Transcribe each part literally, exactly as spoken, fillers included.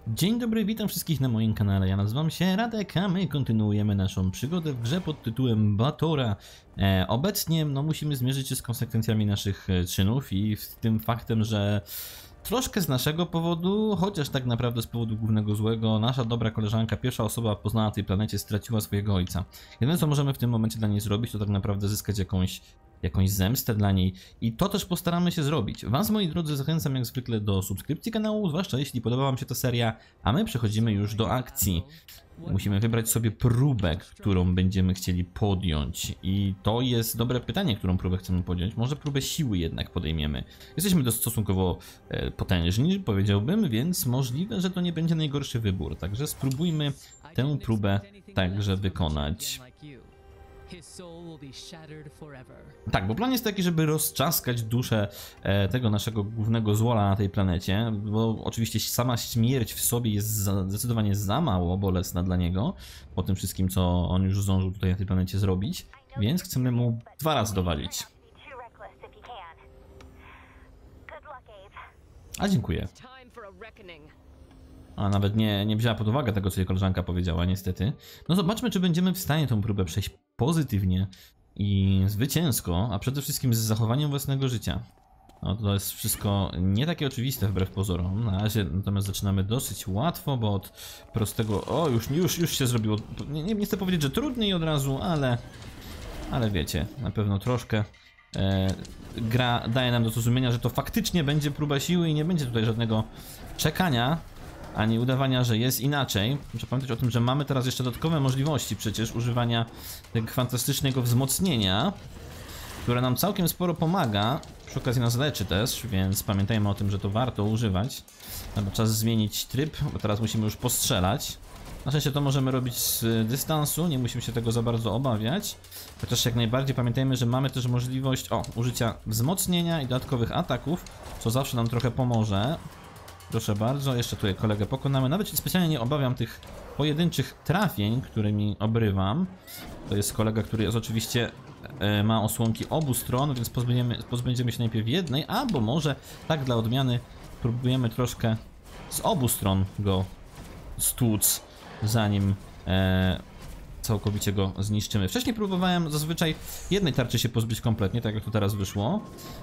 Dzień dobry, witam wszystkich na moim kanale. Ja nazywam się Radek, a my kontynuujemy naszą przygodę w grze pod tytułem Batora. E, obecnie no, musimy zmierzyć się z konsekwencjami naszych czynów i z tym faktem, że troszkę z naszego powodu, chociaż tak naprawdę z powodu głównego złego, nasza dobra koleżanka, pierwsza osoba poznana na tej planecie, straciła swojego ojca. Jedyne co możemy w tym momencie dla niej zrobić, to tak naprawdę zyskać jakąś jakąś zemstę dla niej i to też postaramy się zrobić. Was, moi drodzy, zachęcam jak zwykle do subskrypcji kanału, zwłaszcza jeśli podoba wam się ta seria, a my przechodzimy już do akcji. Musimy wybrać sobie próbę, którą będziemy chcieli podjąć i to jest dobre pytanie, którą próbę chcemy podjąć. Może próbę siły jednak podejmiemy. Jesteśmy dość stosunkowo e, potężni, powiedziałbym, więc możliwe, że to nie będzie najgorszy wybór. Także spróbujmy tę próbę także wykonać. Tak, bo plan jest taki, żeby rozczaskać duszę e, tego naszego głównego złola na tej planecie, bo oczywiście sama śmierć w sobie jest za, zdecydowanie za mało bolesna dla niego, po tym wszystkim, co on już zdążył tutaj na tej planecie zrobić, więc chcemy mu dwa razy dowalić. A dziękuję. A nawet nie, nie wzięła pod uwagę tego, co jej koleżanka powiedziała, niestety. No zobaczmy, czy będziemy w stanie tą próbę przejść pozytywnie i zwycięsko, a przede wszystkim z zachowaniem własnego życia. No to jest wszystko nie takie oczywiste wbrew pozorom. Na razie natomiast zaczynamy dosyć łatwo, bo od prostego... O, już, już, już się zrobiło... Nie, nie, nie chcę powiedzieć, że trudniej od razu, ale... Ale wiecie, na pewno troszkę... E, gra daje nam do zrozumienia, że to faktycznie będzie próba siły i nie będzie tutaj żadnego czekania, ani udawania, że jest inaczej. Muszę pamiętać o tym, że mamy teraz jeszcze dodatkowe możliwości przecież używania tego fantastycznego wzmocnienia, które nam całkiem sporo pomaga. Przy okazji nas leczy też, więc pamiętajmy o tym, że to warto używać. Dobra, czas zmienić tryb, bo teraz musimy już postrzelać. Na szczęście to możemy robić z dystansu, nie musimy się tego za bardzo obawiać. Chociaż jak najbardziej pamiętajmy, że mamy też możliwość o, użycia wzmocnienia i dodatkowych ataków, co zawsze nam trochę pomoże. Proszę bardzo, jeszcze tutaj kolegę pokonamy. Nawet się specjalnie nie obawiam tych pojedynczych trafień, którymi obrywam. To jest kolega, który jest oczywiście e, ma osłonki obu stron, więc pozbędziemy, pozbędziemy się najpierw jednej, albo może tak dla odmiany próbujemy troszkę z obu stron go stłuc, zanim e, całkowicie go zniszczymy. Wcześniej próbowałem zazwyczaj jednej tarczy się pozbyć kompletnie, tak jak to teraz wyszło.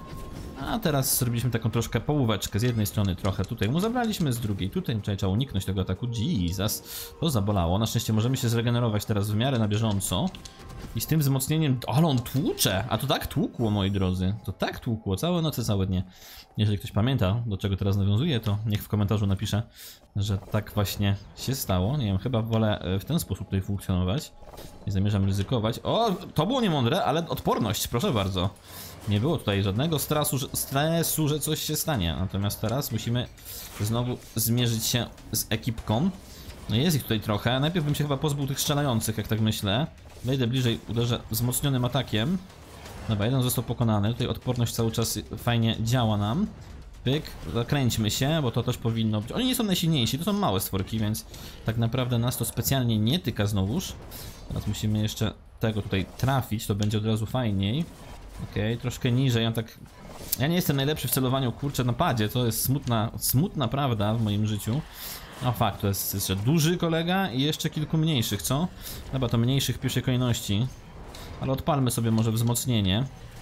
A teraz zrobiliśmy taką troszkę połóweczkę. Z jednej strony trochę tutaj mu zabraliśmy, z drugiej tutaj trzeba uniknąć tego ataku. Jesus, to zabolało. Na szczęście możemy się zregenerować teraz w miarę na bieżąco. I z tym wzmocnieniem... Ale on tłucze! A to tak tłukło, moi drodzy. To tak tłukło, całe noce, całe dnie. Jeżeli ktoś pamięta, do czego teraz nawiązuje, to niech w komentarzu napisze, że tak właśnie się stało. Nie wiem, chyba wolę w ten sposób tutaj funkcjonować. Nie zamierzam ryzykować. O, to było niemądre, ale odporność, proszę bardzo. Nie było tutaj żadnego stresu, stresu, że coś się stanie. Natomiast teraz musimy znowu zmierzyć się z ekipką. No jest ich tutaj trochę. Najpierw bym się chyba pozbył tych strzelających, jak tak myślę. Wejdę bliżej, uderzę wzmocnionym atakiem. Dobra, jeden został pokonany. Tutaj odporność cały czas fajnie działa nam. Pyk, zakręćmy się, bo to też powinno być. Oni nie są najsilniejsi, to są małe stworki, więc tak naprawdę nas to specjalnie nie tyka znowuż. Teraz musimy jeszcze tego tutaj trafić, to będzie od razu fajniej. Okej, okay, troszkę niżej, ja tak... Ja nie jestem najlepszy w celowaniu, kurczę, na padzie, to jest smutna, smutna prawda w moim życiu. No fakt, to jest jeszcze duży kolega i jeszcze kilku mniejszych, co? Chyba to mniejszych w pierwszej kolejności. Ale odpalmy sobie może wzmocnienie,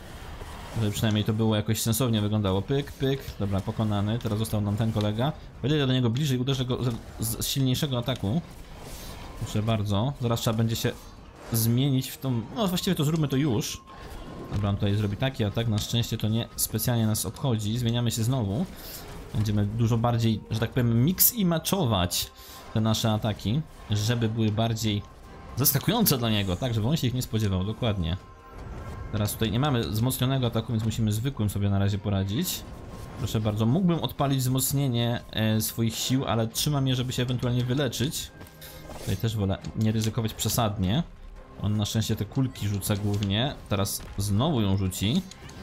żeby przynajmniej to było jakoś sensownie wyglądało. Pyk, pyk, dobra, pokonany, teraz został nam ten kolega. Wejdę do niego bliżej, uderzę go z silniejszego ataku. Proszę bardzo, zaraz trzeba będzie się zmienić w tą... No właściwie to zróbmy to już. Dobra, on tutaj zrobi taki atak, na szczęście to nie specjalnie nas obchodzi. Zmieniamy się znowu. Będziemy dużo bardziej, że tak powiem, mix i matchować te nasze ataki, żeby były bardziej zaskakujące dla niego, tak, żeby on się ich nie spodziewał, dokładnie. Teraz tutaj nie mamy wzmocnionego ataku, więc musimy zwykłym sobie na razie poradzić. Proszę bardzo, mógłbym odpalić wzmocnienie e, swoich sił, ale trzymam je, żeby się ewentualnie wyleczyć. Tutaj też wolę nie ryzykować przesadnie. On na szczęście te kulki rzuca głównie. Teraz znowu ją rzuci.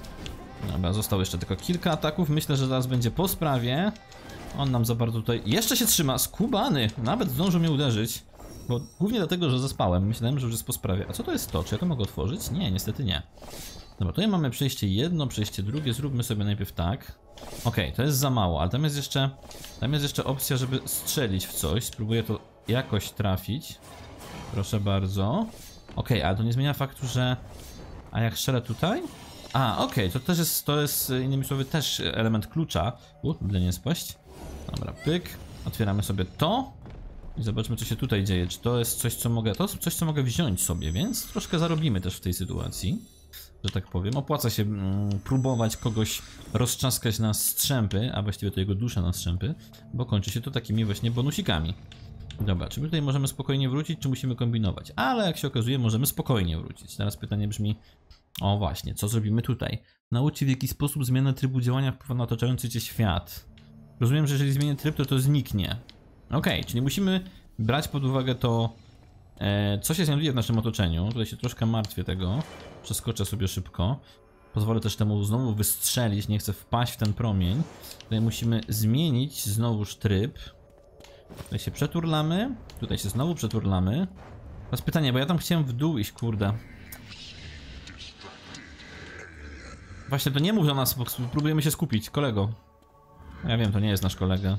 Dobra, zostało jeszcze tylko kilka ataków. Myślę, że zaraz będzie po sprawie. On nam za bardzo tutaj... Jeszcze się trzyma! Skubany! Nawet zdążył mnie uderzyć. Bo głównie dlatego, że zaspałem. Myślałem, że już jest po sprawie. A co to jest to? Czy ja to mogę otworzyć? Nie, niestety nie. Dobra, tutaj mamy przejście jedno, przejście drugie. Zróbmy sobie najpierw tak. Okej, okay, to jest za mało, ale tam jest jeszcze tam jest jeszcze opcja, żeby strzelić w coś. Spróbuję to jakoś trafić. Proszę bardzo. Okej, okay, ale to nie zmienia faktu, że... A jak strzelę tutaj? A, okej, okay, to też jest, to jest, innymi słowy, też element klucza. U, byle nie spaść. Dobra, pyk. Otwieramy sobie to. I zobaczmy, co się tutaj dzieje. Czy to jest coś, co mogę... To jest coś, co mogę wziąć sobie, więc troszkę zarobimy też w tej sytuacji, że tak powiem. Opłaca się mm, próbować kogoś roztrzaskać na strzępy, a właściwie to jego dusza na strzępy, bo kończy się to takimi właśnie bonusikami. Dobra, czy my tutaj możemy spokojnie wrócić, czy musimy kombinować? Ale jak się okazuje, możemy spokojnie wrócić. Teraz pytanie brzmi... O właśnie, co zrobimy tutaj? Naucz się, w jaki sposób zmiana trybu działania wpływa na otaczający cię świat. Rozumiem, że jeżeli zmienię tryb, to to zniknie. Okej, okay, czyli musimy brać pod uwagę to, e, co się znajduje w naszym otoczeniu. Tutaj się troszkę martwię tego. Przeskoczę sobie szybko. Pozwolę też temu znowu wystrzelić, nie chcę wpaść w ten promień. Tutaj musimy zmienić znowuż tryb. Tutaj się przeturlamy. Tutaj się znowu przeturlamy. Teraz pytanie, bo ja tam chciałem w dół iść, kurde. Właśnie to nie mów do nas, bo próbujemy się skupić, kolego. Ja wiem, to nie jest nasz kolega.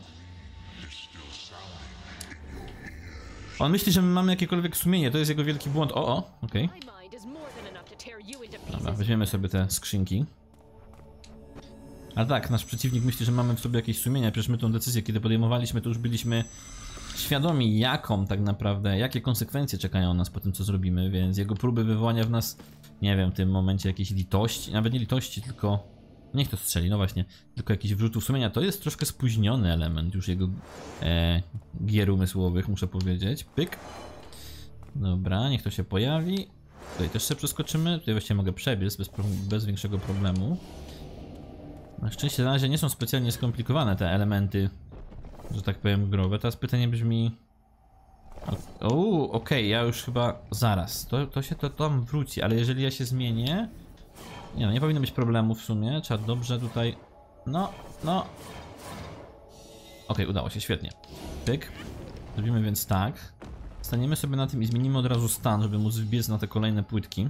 On myśli, że my mamy jakiekolwiek sumienie, to jest jego wielki błąd. O, o, okej. Okay. Dobra, weźmiemy sobie te skrzynki. Ale tak, nasz przeciwnik myśli, że mamy w sobie jakieś sumienie. Przecież my tą decyzję, kiedy podejmowaliśmy, to już byliśmy świadomi, jaką tak naprawdę, jakie konsekwencje czekają nas po tym, co zrobimy, więc jego próby wywołania w nas, nie wiem, w tym momencie jakiejś litości, nawet nie litości, tylko niech to strzeli, no właśnie, tylko jakichś wrzutów sumienia, to jest troszkę spóźniony element już jego e, gier umysłowych, muszę powiedzieć. Pyk. Dobra, niech to się pojawi. Tutaj też sobie przeskoczymy, tutaj właściwie mogę przebiec bez, bez większego problemu. Na szczęście na razie nie są specjalnie skomplikowane te elementy, że tak powiem, growe. Teraz pytanie brzmi... Uuu, okej, okay, ja już chyba... Zaraz, to, to się to tam wróci, ale jeżeli ja się zmienię... Nie no, nie powinno być problemu w sumie, trzeba dobrze tutaj... No, no... Okej, okay, udało się, świetnie. Pyk. Zrobimy więc tak. Staniemy sobie na tym i zmienimy od razu stan, żeby móc wbiec na te kolejne płytki.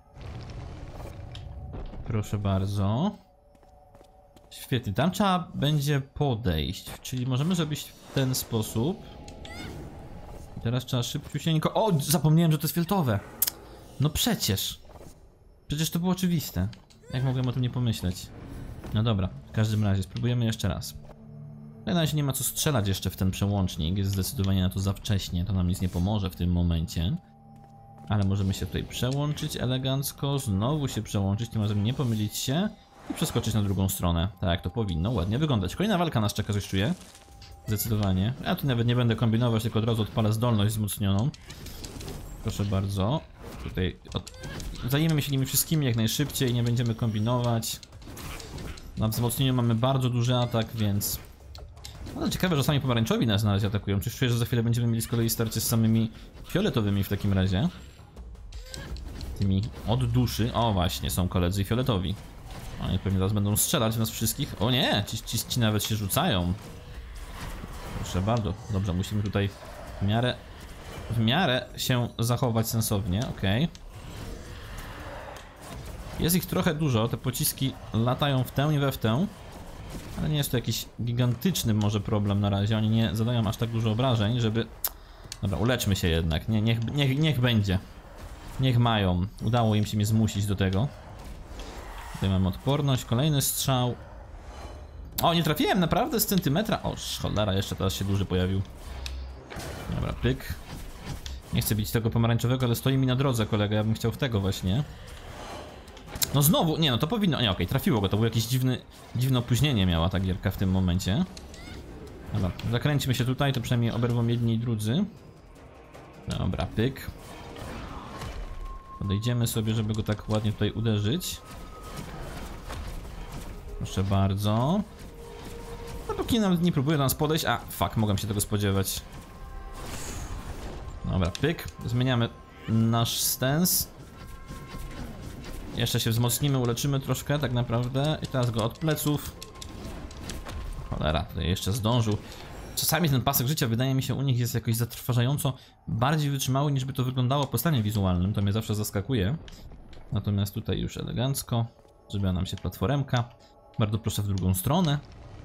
Proszę bardzo. Świetnie, tam trzeba będzie podejść, czyli możemy zrobić w ten sposób. I teraz trzeba szybciusieńko... O, zapomniałem, że to jest fioletowe. No przecież. Przecież to było oczywiste. Jak mogłem o tym nie pomyśleć? No dobra, w każdym razie spróbujemy jeszcze raz. Na razie nie ma co strzelać jeszcze w ten przełącznik, jest zdecydowanie na to za wcześnie, to nam nic nie pomoże w tym momencie. Ale możemy się tutaj przełączyć elegancko, znowu się przełączyć, tym razem nie pomylić się i przeskoczyć na drugą stronę. Tak, to powinno ładnie wyglądać. Kolejna walka nas czeka, coś czuję. Zdecydowanie. Ja tu nawet nie będę kombinować, tylko od razu odpalę zdolność wzmocnioną. Proszę bardzo. Tutaj od... zajmiemy się nimi wszystkimi jak najszybciej, nie będziemy kombinować. Na wzmocnieniu mamy bardzo duży atak, więc... No ciekawe, że sami pomarańczowi nas na razie atakują. Czyż czuję, że za chwilę będziemy mieli z kolei starcie z samymi fioletowymi w takim razie. Tymi od duszy. O właśnie, są koledzy fioletowi. Oni pewnie teraz będą strzelać w nas wszystkich. O nie, ci, ci, ci nawet się rzucają. Proszę bardzo. Dobrze, musimy tutaj w miarę w miarę się zachować sensownie, okej. Okay. Jest ich trochę dużo, te pociski latają w tę i we w tę. Ale nie jest to jakiś gigantyczny może problem na razie, oni nie zadają aż tak dużo obrażeń, żeby... Dobra, uleczmy się jednak, nie, niech, niech, niech będzie. Niech mają, udało im się mnie zmusić do tego. Tutaj mamy odporność, kolejny strzał. O, nie trafiłem naprawdę z centymetra. O, cholera, jeszcze teraz się duży pojawił. Dobra, pyk. Nie chcę bić tego pomarańczowego, ale stoi mi na drodze kolega, ja bym chciał w tego właśnie. No znowu, nie no, to powinno, nie okej, okay, trafiło go, to było jakieś dziwny, dziwne opóźnienie miała ta gierka w tym momencie. Dobra, zakręćmy się tutaj, to przynajmniej oberwą jedni i drudzy. Dobra, pyk. Podejdziemy sobie, żeby go tak ładnie tutaj uderzyć. Proszę bardzo. No póki nawet nie próbuje do nas podejść, a fuck, mogłem się tego spodziewać. Dobra, pyk, zmieniamy nasz stance. Jeszcze się wzmocnimy, uleczymy troszkę tak naprawdę. I teraz go od pleców. Cholera, tutaj jeszcze zdążył. Czasami ten pasek życia, wydaje mi się, u nich jest jakoś zatrważająco bardziej wytrzymały, niż by to wyglądało po stanie wizualnym. To mnie zawsze zaskakuje. Natomiast tutaj już elegancko. Zrobiła nam się platformka. Bardzo proszę w drugą stronę.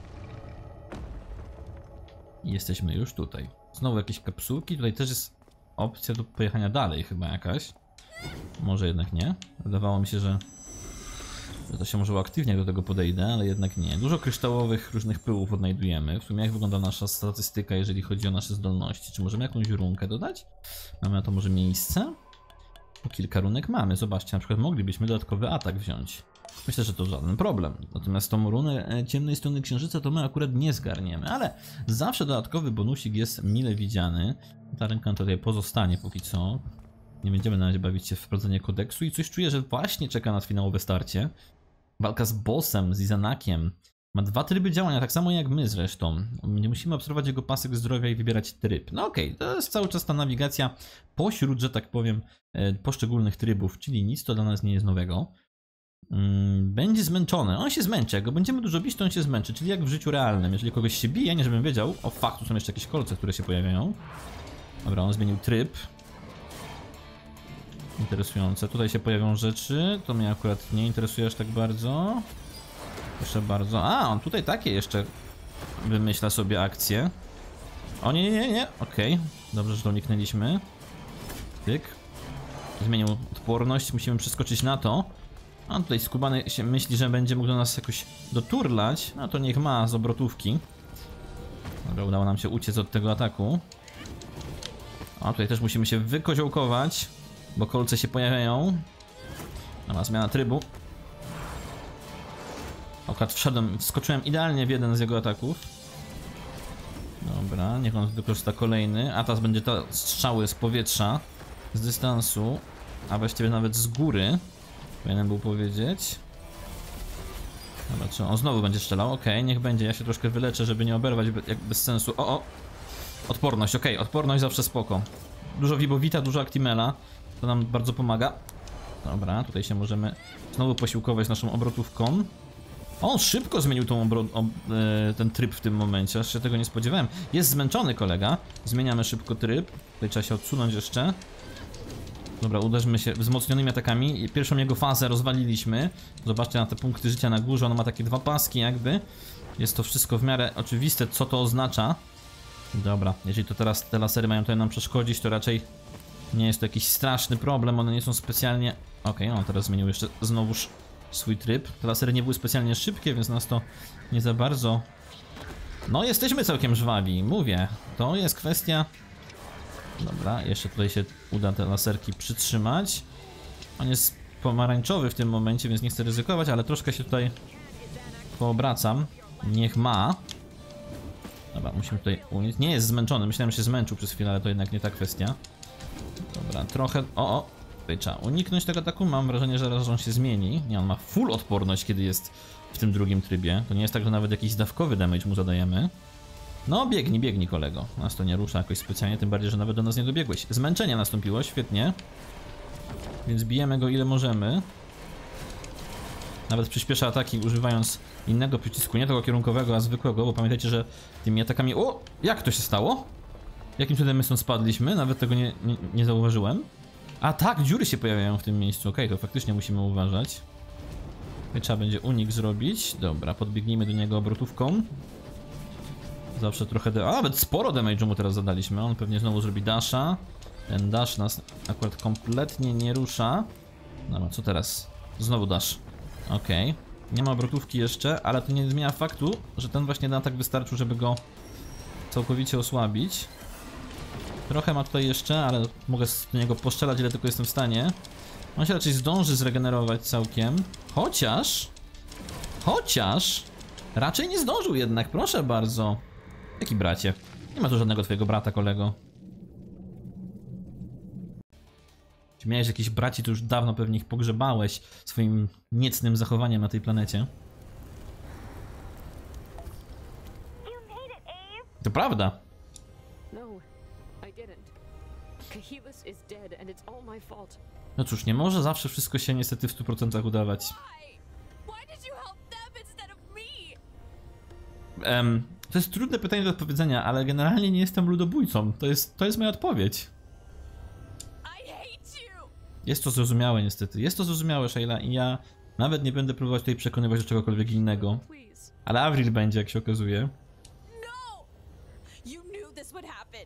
I jesteśmy już tutaj. Znowu jakieś kapsułki. Tutaj też jest opcja do pojechania dalej chyba jakaś. Może jednak nie. Wydawało mi się, że, że to się może aktywnie do tego podejdę, ale jednak nie. Dużo kryształowych różnych pyłów odnajdujemy. W sumie jak wygląda nasza statystyka, jeżeli chodzi o nasze zdolności? Czy możemy jakąś runkę dodać? Mamy na to może miejsce? Bo kilka runek mamy. Zobaczcie, na przykład moglibyśmy dodatkowy atak wziąć. Myślę, że to żaden problem. Natomiast tą runę ciemnej strony księżyca to my akurat nie zgarniemy, ale zawsze dodatkowy bonusik jest mile widziany. Ta ręka tutaj pozostanie póki co. Nie będziemy na razie bawić się w wprowadzenie kodeksu i coś czuję, że właśnie czeka nas finałowe starcie. Walka z bossem, z Izanakiem. Ma dwa tryby działania, tak samo jak my zresztą. Nie musimy obserwować jego pasek zdrowia i wybierać tryb. No okej, okay, to jest cały czas ta nawigacja pośród, że tak powiem, poszczególnych trybów, czyli nic to dla nas nie jest nowego. Będzie zmęczony. On się zmęczy. Jak go będziemy dużo bić, to on się zmęczy. Czyli jak w życiu realnym. Jeżeli kogoś się bije, nie żebym wiedział. O fakt, tu są jeszcze jakieś kolce, które się pojawiają. Dobra, on zmienił tryb. Interesujące. Tutaj się pojawią rzeczy. To mnie akurat nie interesuje aż tak bardzo. Proszę bardzo. A, on tutaj takie jeszcze wymyśla sobie akcje. O nie, nie, nie, nie. Okej. Okay. Dobrze, że to uniknęliśmy. Tyk. Zmienił odporność. Musimy przeskoczyć na to. On tutaj skubany się myśli, że będzie mógł do nas jakoś doturlać. No to niech ma z obrotówki. Dobra, udało nam się uciec od tego ataku. A tutaj też musimy się wykoziołkować, bo kolce się pojawiają. Dobra, zmiana trybu. Akurat wszedłem, wskoczyłem idealnie w jeden z jego ataków. Dobra, niech on wykorzysta kolejny. A teraz będzie to strzały z powietrza, z dystansu, a właściwie nawet z góry. Powinienem był powiedzieć. Dobra, czy on znowu będzie strzelał? Okej, okay, niech będzie. Ja się troszkę wyleczę, żeby nie oberwać jak bez sensu. O, o! Odporność, okej, okay. Odporność zawsze spoko. Dużo Wibowita, dużo Actimela. To nam bardzo pomaga. Dobra, tutaj się możemy znowu posiłkować naszą obrotówką. On szybko zmienił tą obro ob e, ten tryb w tym momencie, aż się tego nie spodziewałem. Jest zmęczony kolega. Zmieniamy szybko tryb. Tutaj trzeba się odsunąć jeszcze. Dobra, uderzmy się wzmocnionymi atakami. Pierwszą jego fazę rozwaliliśmy. Zobaczcie na te punkty życia na górze. On ma takie dwa paski jakby. Jest to wszystko w miarę oczywiste, co to oznacza. Dobra, jeżeli to teraz te lasery mają tutaj nam przeszkodzić, to raczej nie jest to jakiś straszny problem. One nie są specjalnie... Okej, okay, on teraz zmienił jeszcze znowuż swój tryb. Te lasery nie były specjalnie szybkie, więc nas to nie za bardzo... No, jesteśmy całkiem żwawi, mówię. To jest kwestia... Dobra, jeszcze tutaj się uda te laserki przytrzymać. On jest pomarańczowy w tym momencie, więc nie chcę ryzykować, ale troszkę się tutaj poobracam. Niech ma. Dobra, musimy tutaj unieść. Nie jest zmęczony, myślałem, że się zmęczył przez chwilę, ale to jednak nie ta kwestia. Dobra, trochę... O, o! Tutaj trzeba uniknąć tego ataku. Mam wrażenie, że zaraz on się zmieni. Nie, on ma full odporność, kiedy jest w tym drugim trybie. To nie jest tak, że nawet jakiś dawkowy damage mu zadajemy. No, biegnij, biegnij kolego. Nas to nie rusza jakoś specjalnie, tym bardziej, że nawet do nas nie dobiegłeś. Zmęczenie nastąpiło, świetnie. Więc bijemy go ile możemy. Nawet przyspiesza ataki używając innego przycisku, nie tego kierunkowego, a zwykłego, bo pamiętajcie, że tymi atakami... O! Jak to się stało? Jakim cudem my stąd spadliśmy? Nawet tego nie, nie, nie zauważyłem. A tak, dziury się pojawiają w tym miejscu. Okej, okay, to faktycznie musimy uważać. Tutaj trzeba będzie unik zrobić. Dobra, podbiegnijmy do niego obrotówką. Zawsze trochę... De... A, nawet sporo damage'u mu teraz zadaliśmy. On pewnie znowu zrobi dasha. Ten dash nas akurat kompletnie nie rusza. Dobra, co teraz? Znowu dash. Okej. Okay. Nie ma obrotówki jeszcze, ale to nie zmienia faktu, że ten właśnie atak wystarczył, żeby go całkowicie osłabić. Trochę ma tutaj jeszcze, ale mogę do niego poszczelać, ile tylko jestem w stanie. On się raczej zdąży zregenerować całkiem. Chociaż... Chociaż... Raczej nie zdążył jednak, proszę bardzo. Jaki bracie? Nie ma tu żadnego twojego brata, kolego. Jeśli miałeś jakiś braci, to już dawno pewnie ich pogrzebałeś swoim niecnym zachowaniem na tej planecie. To prawda. No cóż, nie może zawsze wszystko się niestety w stu procentach udawać. Um, to jest trudne pytanie do odpowiedzenia, ale generalnie nie jestem ludobójcą. To jest, to jest moja odpowiedź. Jest to zrozumiałe niestety. Jest to zrozumiałe, Shayla, i ja Nawet nie będę próbować tutaj przekonywać do czegokolwiek innego. Ale Avril będzie, jak się okazuje. No! You knew this would happen.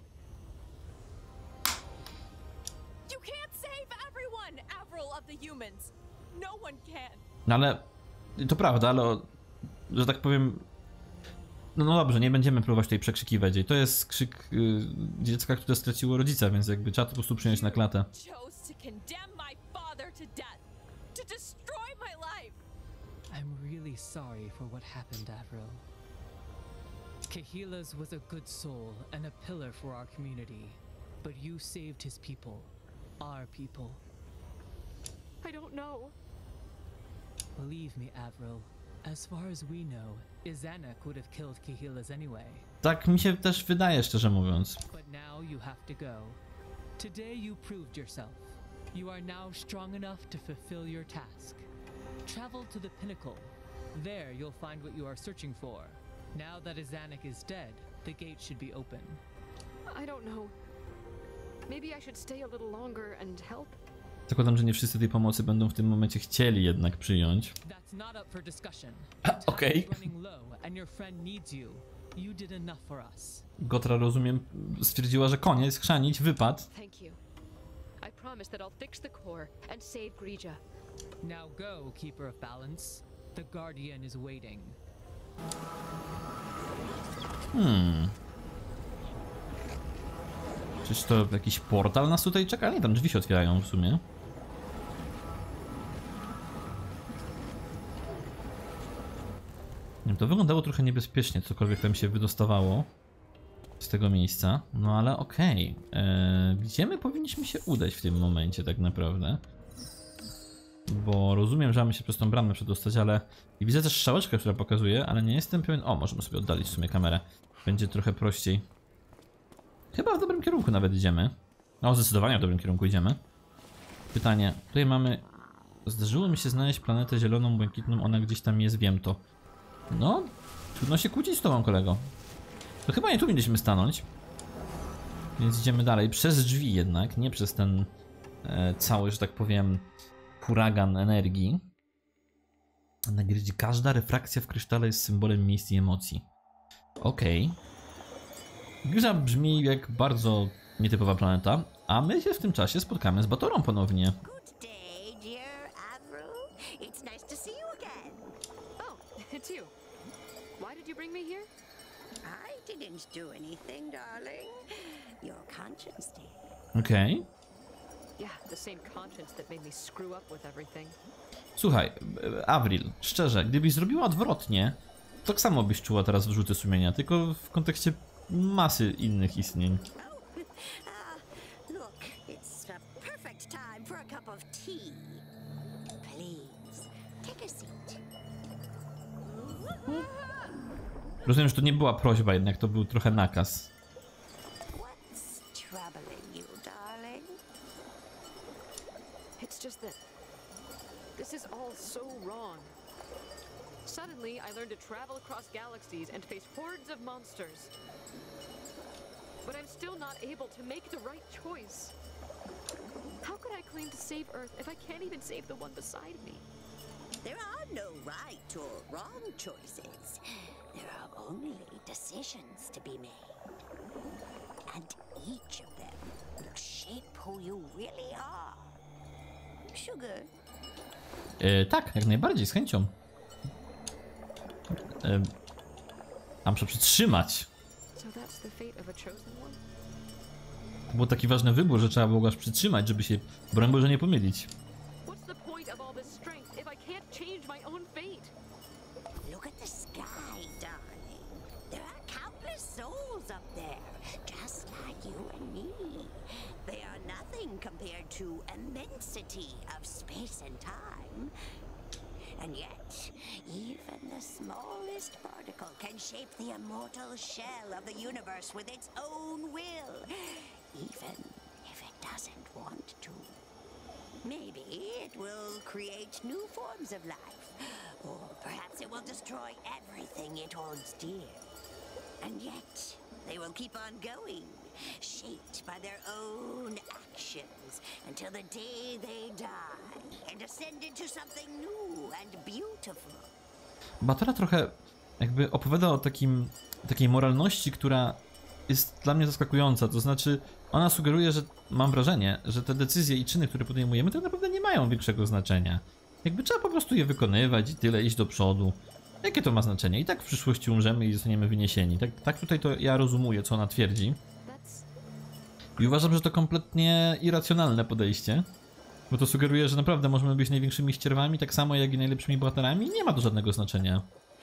You can't save everyone, Avril of the humans. No one can. No ale... To prawda, ale... o- Że tak powiem... No, no dobrze, nie będziemy próbować tutaj przekrzykiwać jej. To jest krzyk y, dziecka, które straciło rodzica, więc jakby trzeba to po prostu przyjąć na klatę. Chose to condemn my father to death, to destroy my life. I'm really sorry for what happened, Avril. Kahila's was a good soul and a pillar for our community, but you saved his people, our people. I don't know. Believe me, Avril, as far as we know, Izanak would have killed Kahila's anyway. Tak mi się też wydaje, szczerze mówiąc. But now you have to go. Today you proved yourself. You are now strong enough to fulfill your task. Travel to the pinnacle. There you'll find what you are searching for. Now that Izanak is dead, the gate should be open. I don't know. Maybe I should stay a little longer and help. Zakładam, że nie wszyscy tej pomocy będą w tym momencie chcieli jednak przyjąć. That's not up for discussion. Okej. Time is running low and your friend needs you. You did enough for us. Gotra, rozumiem, stwierdziła, że koniec, chrzanić, wypad. Thank you. I promise that I'll fix the core and save Grija. Now go, Keeper of Balance. The Guardian is waiting. Hmm. Czyż to jakiś portal nas tutaj czeka? Nie, tam drzwi się otwierają w sumie. To wyglądało trochę niebezpiecznie, cokolwiek tam się wydostawało z tego miejsca. No ale okej. Okay. Eee, gdzie my powinniśmy się udać w tym momencie tak naprawdę? Bo rozumiem, że mamy się przez tą bramę przedostać, ale... I widzę też strzałeczkę, która pokazuje, ale nie jestem pewien... O, możemy sobie oddalić w sumie kamerę. Będzie trochę prościej. Chyba w dobrym kierunku nawet idziemy. No, zdecydowanie w dobrym kierunku idziemy. Pytanie. Tutaj mamy... Zdarzyło mi się znaleźć planetę zieloną, błękitną. Ona gdzieś tam jest, wiem to. No, trudno się kłócić z tobą, kolego. To chyba nie tu mieliśmy stanąć. Więc idziemy dalej. Przez drzwi jednak, nie przez ten e, cały, że tak powiem, huragan energii. Na gdzie każda refrakcja w krysztale jest symbolem miejsc i emocji. Okej. Okay. Grza brzmi jak bardzo nietypowa planeta, a my się w tym czasie spotkamy z Batorą ponownie. Good day, dear Avril. It's nice to see you again. Oh, it's you. Why did you bring me here? I didn't do anything, darling. Your conscience did. Okej. Okay. Yeah, the same conscience that made me screw up with everything. Słuchaj, Avril, szczerze, gdybyś zrobiła odwrotnie, to tak samo byś czuła teraz wyrzuty sumienia, tylko w kontekście masy innych istnień. Oh, uh, look, it's a perfect time for a cup of tea. Please, take a seat. Rozumiem, że to nie była prośba, jednak to był trochę nakaz. What's troubling you, darling? It's just that this is all so wrong. Suddenly, I learned to travel across galaxies and face hordes of monsters. But I'm still not able to make the right choice. How could I claim to save Earth if I can't even save the one beside me? There are no right or wrong choices. There are only decisions to be made. And each of them will shape who you really are. Sugar. E, tak, jak najbardziej, z chęcią. E, a muszę przytrzymać. So that's the fate of a chosen one? To był taki ważny wybór, że trzeba było go aż przytrzymać, żeby się, broń Boże, nie pomylić. What's the point of all this strength if I can't change my own fate? Look at the sky, darling. There are countless souls up there, just like you and me. They are nothing compared to immensity of space and time. And yet, even the smallest particle can shape the immortal shell of the universe with its own will, even if it doesn't want to. Maybe it will create new forms of life, or perhaps it will destroy everything it holds dear. And yet, They will keep on going, shaped by their own actions until the day they die and ascend into something new and beautiful. Batora trochę jakby opowiada o takim, takiej moralności, która jest dla mnie zaskakująca. To znaczy, ona sugeruje, że mam wrażenie, że te decyzje i czyny, które podejmujemy, tak naprawdę nie mają większego znaczenia. Jakby trzeba po prostu je wykonywać i tyle, iść do przodu. Jakie to ma znaczenie? I tak w przyszłości umrzemy i zostaniemy wyniesieni. Tak, tak tutaj to ja rozumuję, co ona twierdzi. I uważam, że to kompletnie irracjonalne podejście. Bo to sugeruje, że naprawdę możemy być największymi ścierwami, tak samo jak i najlepszymi bohaterami. Nie ma to żadnego znaczenia.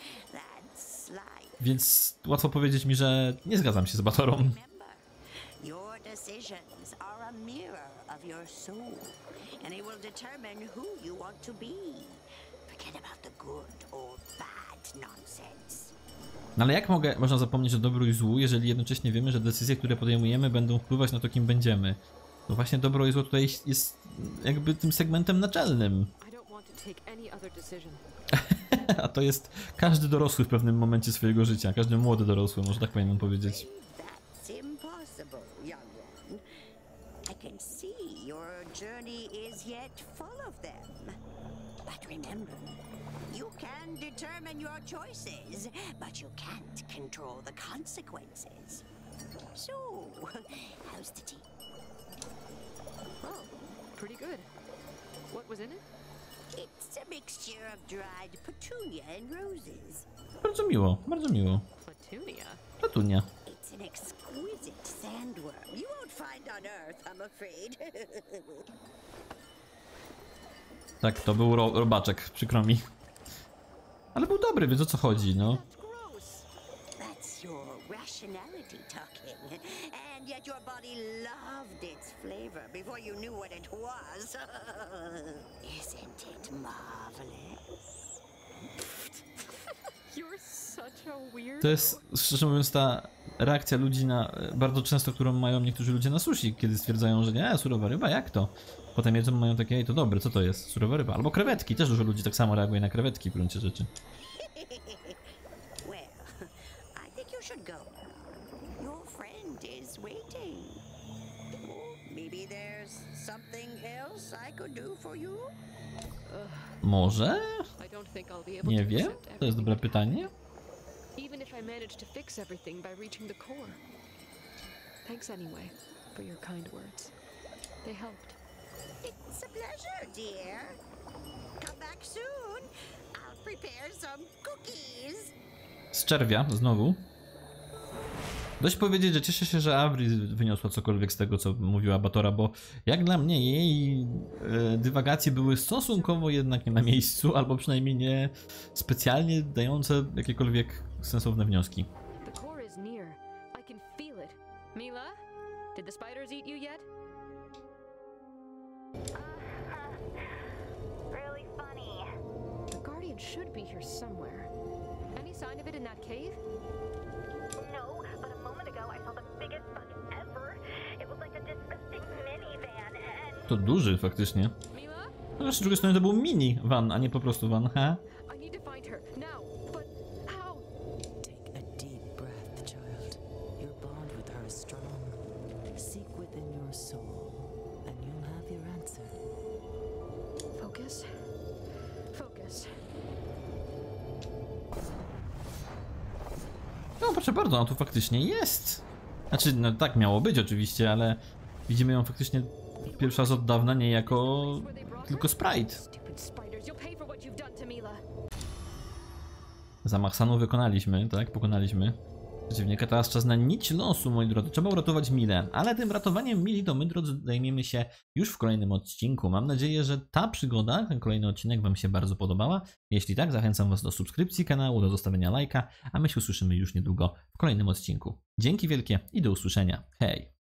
Więc łatwo powiedzieć mi, że nie zgadzam się z Batorą. Remember, your decisions are a mirror of your soul, and it will determine who you want to be. Forget about the good or bad nonsense. No ale jak mogę, można zapomnieć o dobru i złu, jeżeli jednocześnie wiemy, że decyzje, które podejmujemy, będą wpływać na to, kim będziemy? No właśnie dobro i zło tutaj jest jakby tym segmentem naczelnym. I don't want to take any other decision. A to jest każdy dorosły w pewnym momencie swojego życia, każdy młody dorosły, może tak powinienem powiedzieć. That's impossible, young one. I can see your journey is yet full of them. But remember, you can determine your choices, but you can't control the consequences. So, how's the tea? Oh, pretty good. What was in it? It's a mixture of dried petunia and roses. Bardzo miło, bardzo miło. Platunia. Petunia. It's an exquisite sandworm you won't find on Earth, I'm afraid. Tak, to był ro robaczek, przykro mi. Ale był dobry, więc o co chodzi, no. That's gross. That's your rationality talking. And yet your body loved its flavor before you knew what it was. Isn't it marvelous? You're such a weird. To jest, szczerze mówiąc, ta reakcja ludzi na, bardzo często, którą mają niektórzy ludzie na sushi, kiedy stwierdzają, że nie, surowa ryba, jak to? Potem jedzą, mają takie, ej, to dobre, co to jest? Surowa ryba. Albo krewetki, też dużo ludzi tak samo reaguje na krewetki w gruncie rzeczy. Well, I think you should go now. Your friend is waiting. Or maybe there's something else I could do for you? Może? I don't think I'll be able Nie to wiem, accept to jest dobre everything. pytanie. Even if I manage to fix everything by reaching the core. Thanks anyway for your kind words. They helped. It's a pleasure, dear. Come back soon. I'll prepare some cookies. Z czerwia, znowu. Dość powiedzieć, że cieszę się, że Avri wyniosła cokolwiek z tego, co mówiła Batora, bo jak dla mnie jej e, dywagacje były stosunkowo jednak nie na miejscu, albo przynajmniej nie specjalnie dające jakiekolwiek sensowne wnioski. The core is near. I can feel it. Mila, did the spiders eat you yet? Really funny. The guardian should be here somewhere. Any sign of it in that cave? No, but a moment ago I saw the biggest bug ever. It was like a disgusting minivan and... To duży faktycznie. Mila? No, z drugiej strony to był mini van, a nie po prostu van, ha? I need to find her now. But how? Take a deep breath, child. Your bond with her is strong. Seek within your soul, and you'll have your answer. Focus. Focus. No proszę bardzo, ona tu faktycznie jest. Znaczy, no tak miało być oczywiście, ale widzimy ją faktycznie pierwszy raz od dawna, nie jako tylko sprite. Stupid spiders, you'll pay for what you've done to Mila. Zamach stanu wykonaliśmy, tak? Pokonaliśmy przeciwnika. Teraz czas na nić losu, moi drodzy. Trzeba uratować Milę, ale tym ratowaniem Mili to my, drodzy, zajmiemy się już w kolejnym odcinku. Mam nadzieję, że ta przygoda, ten kolejny odcinek wam się bardzo podobała. Jeśli tak, zachęcam was do subskrypcji kanału, do zostawienia lajka, a my się usłyszymy już niedługo w kolejnym odcinku. Dzięki wielkie i do usłyszenia. Hej!